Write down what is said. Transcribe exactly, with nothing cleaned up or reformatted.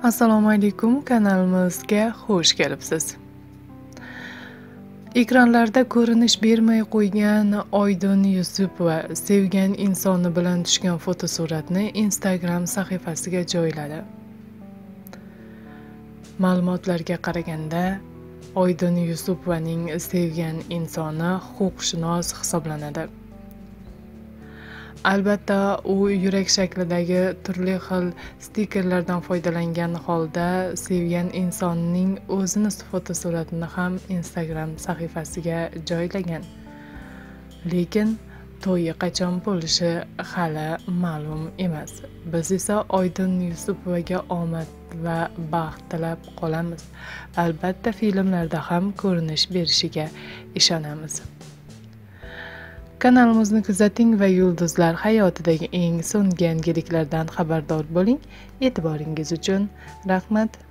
Assalomu alaykum, kanalimizga xush kelibsiz. Ekranlarda ko'rinish bermay qo'ygan Oydin Yusupova sevgan insoni bilan tushgan fotosuratni Instagram sahifasiga joyladi. Ma'lumotlarga qaraganda, Oydin Yusupovaning sevgan insoni huquqshunos hisoblanadi. Albatta, u yurak shaklidagi turli xil stikerlardan foydalangan holda sevgan insonining o'zini fotosuratini ham Instagram sahifasiga joylagan. Lekin to'yi qachon bo'lishi hali ma'lum emas. Biz esa Oydin Yusupovaga omad va baxt tilab qolamiz. Albatta, filmlarda ham ko'rinish berishiga ishonamiz. Kanalimizni kuzating va yulduzlar hayotidagi eng so'nggi yangiliklardan xabardor bo'ling. E'tiboringiz uchun rahmat.